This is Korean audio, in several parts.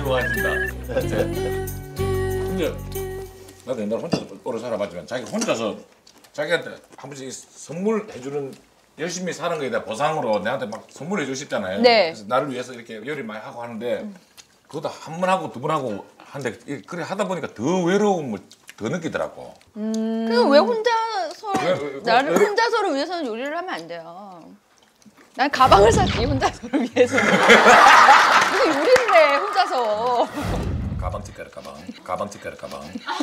건강해진다. 근데 나도 옛날에 혼자 오래 살아봤지만 자기 혼자서 자기한테 한 번씩 선물 해주는 열심히 사는 거에 대한 보상으로 내한테 막 선물해 주고 싶잖아요. 네. 그래서 나를 위해서 이렇게 요리 많이 하고 하는데 그것도 한 번 하고 두 번 하고 하는데 그래 하다 보니까 더 외로움을 더 느끼더라고. 그럼 왜 혼자서 나를 혼자서를 위해서는 요리를 하면 안 돼요. 난 가방을 샀지 혼자서를 위해서. 무슨 요리를 해 혼자서. 가방 찍가라 가방 찍가라 가방.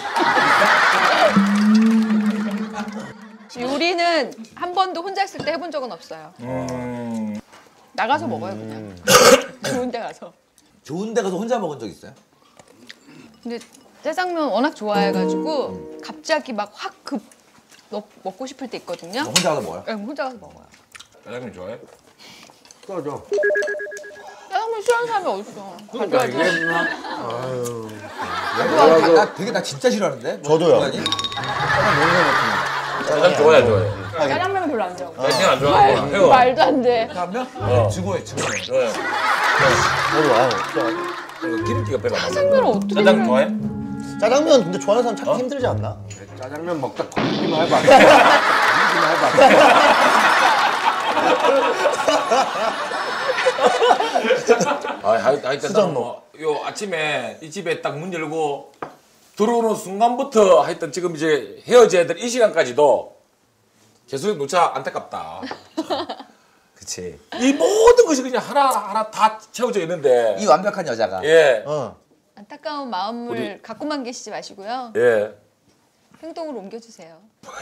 요리는 한 번도 혼자 했을 때 해본 적은 없어요. 나가서 먹어요 그냥. 좋은 데 가서. 좋은 데 가서 혼자 먹은 적 있어요? 근데 짜장면 워낙 좋아해가지고 갑자기 막 확 급 먹고 싶을 때 있거든요. 혼자 가서 먹어요? 네, 혼자 가서 먹어요. 짜장면 좋아해? 그러죠. 짜장면 싫어하는 사람이 어딨어. 그러니까 이게 나 진짜 싫어하는데? 저도요. 짜장 좋아해. 짜장면은 별로 안 좋아하고. 짜장 안 좋아해. 말도 안 돼. 라면? 지구해. 저도 기름기가 별로 안 나. 짜장면을 어떻게 짜장 좋아해? 짜장면 근데 좋아하는 사람 찾기 힘들지 않나? 짜장면 먹다 굶기만 해봐. 굶기만 해봐. 하여튼 요 아침에 이 집에 딱 문 열고 들어오는 순간부터 하여튼 지금 이제 헤어져야 될 이 시간까지도 계속 놓자 안타깝다. 그치. 이 모든 것이 그냥 하나하나 다 채워져 있는데. 이 완벽한 여자가. 예. 안타까운 마음을 갖고만 계시지 마시고요. 예. 행동으로 옮겨주세요.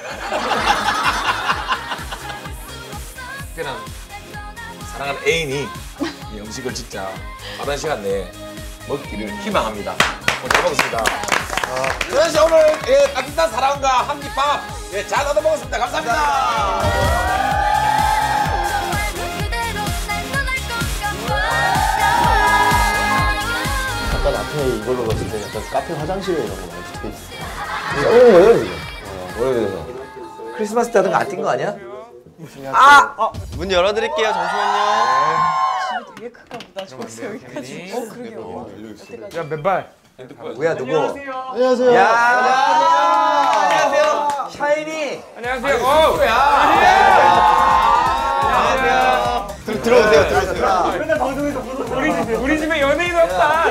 특별한 사랑하는 애인이 이 음식을 진짜 빠른 시간 내에 먹기를 희망합니다. 잘 먹었습니다. 그래서 오늘 예, 따뜻한 사랑과 한끼밥 예, 잘 얻어 먹었습니다. 감사합니다. 약간 앞에 이걸로 봤을 때 약간 카페 화장실에 이런 거 많이 붙어 있어. 썩은 거예요 지금? 오래돼서. 크리스마스 때 하던 거 안 뛴 거 아니야? 문 열어드릴게요. 잠시만요. 되게 큰가 보다. 저기서 여기까지. 그러게요. 야, 맨발. 뭐야 누구? 안녕하세요. 야, 안녕하세요. 샤이니. 안녕하세요. 안녕하세요. 들어오세요. 맨날 방송에서 우리 집에 연예인 없다.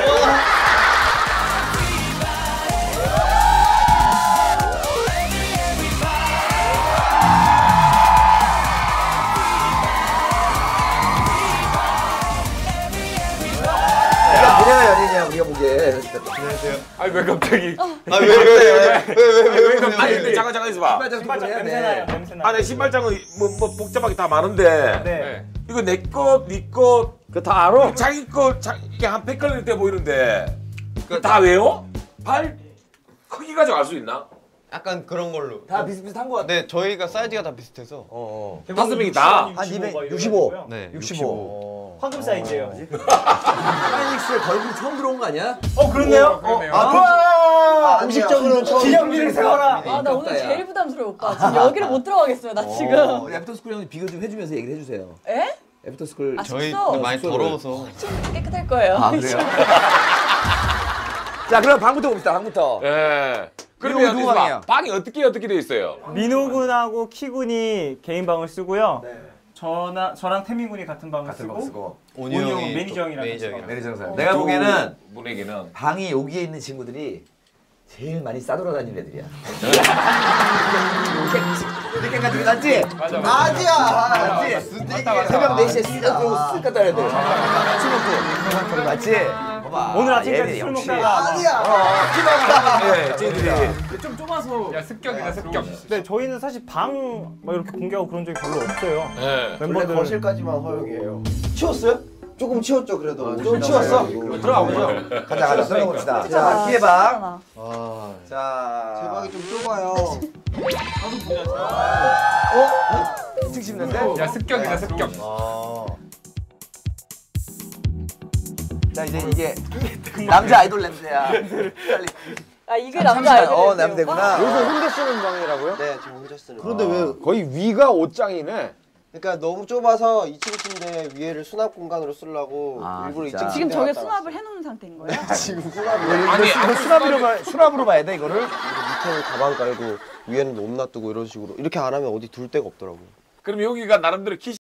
뭐냐 연예인이야 우리가 보기에. 아니 왜 갑자기? 왜 아니 근데 잠깐 있어봐. 신발장 해야 돼. 아니 신발장은 뭐 복잡하게 다 많은데 네. 이거 내 것, 네 것, 그거 다 알아? 자기 거 이게 한 100걸릴 때 보이는데 그거 다 외워? 발 크기 가지고 알 수 있나? 약간 그런 걸로. 다 비슷비슷한 거 같아. 네, 저희가 사이즈가 다 비슷해서. 다섯 명이 다? 한 65. 네, 65. 황금 사이즈예요 아직. 하이닉스의 걸그룹 처음 들어온 거 아니야? 그렇네요. 공식적으로는 처음. 기념비를 세워라. 아, 나 오늘 제일 부담스러워, 오빠. 지금 여기를 못 들어가겠어요, 나 지금. 우리 애프터스쿨 형님 비교 좀 해주면서 얘기를 해주세요. 에? 애프터스쿨. 아, 저희 숙소? 많이 더러워서. 좀 깨끗할 거예요. 아 그래요? 자 그럼 방부터 봅시다. 방부터. 예. 이거 그러면 누구 방이에요? 방이 어떻게 돼 있어요? 민호 군하고 키 군이 개인 방을 쓰고요. 저랑 태민 군이 같은 방을 쓰고. 온유 온유 형이 매니저 형이랑 매니저 같이 형이랑. 매니저 형사. 내가 보기에는 분에게는 방이 여기에 있는 친구들이 제일 많이 싸돌아다니는 애들이야. 늦게 같은 거 맞지? 맞아. 맞지? 새벽 4시에 쓱 갔다 와야 돼. 친구들. 맞지? 봐봐. 오늘 아침까지 얘네 술 역시. 먹다가 예, 저희들이 좀 좁아서. 야, 습격이다, 습격. 네, 저희는 사실 방 막 이렇게 공개하고 그런 적이 별로 없어요. 예. 멤버들 거실까지만 허용이에요. 치웠어요? 조금 치웠죠 그래도. 좀 치웠어? 들어가 보죠. 가자 들어가 봅시다. 자 기회 방. 제 자. 방이 좀 좁아요. 2층 씹는데? 야, 습격이다, 습격. 자 이제 이게 남자 아이돌 냄새야. 빨리. 아, 이게 남자 아이돌. 남자구나. 여기서 혼자 쓰는 방이라고요? 네, 저 혼자 쓰는. 그런데 왜 거의 위가 옷장이네. 그러니까 너무 좁아서 2층 침대 위에를 수납 공간으로 쓰려고 아, 일부러 진짜. 2층 지금 침대 저게 갖다 수납을 해놓은 상태인 거예요? 지금 수납을 아니, 이거 수납으로 봐야 돼 이거를. 밑에는 가방 깔고 위에는 옷 놔두고 이런 식으로 이렇게 안 하면 어디 둘 데가 없더라고요. 그럼 여기가 나름대로 키